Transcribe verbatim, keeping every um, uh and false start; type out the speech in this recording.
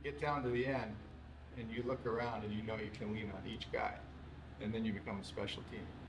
get down to the end and you look around and you know you can lean on each guy, and then you become a special team.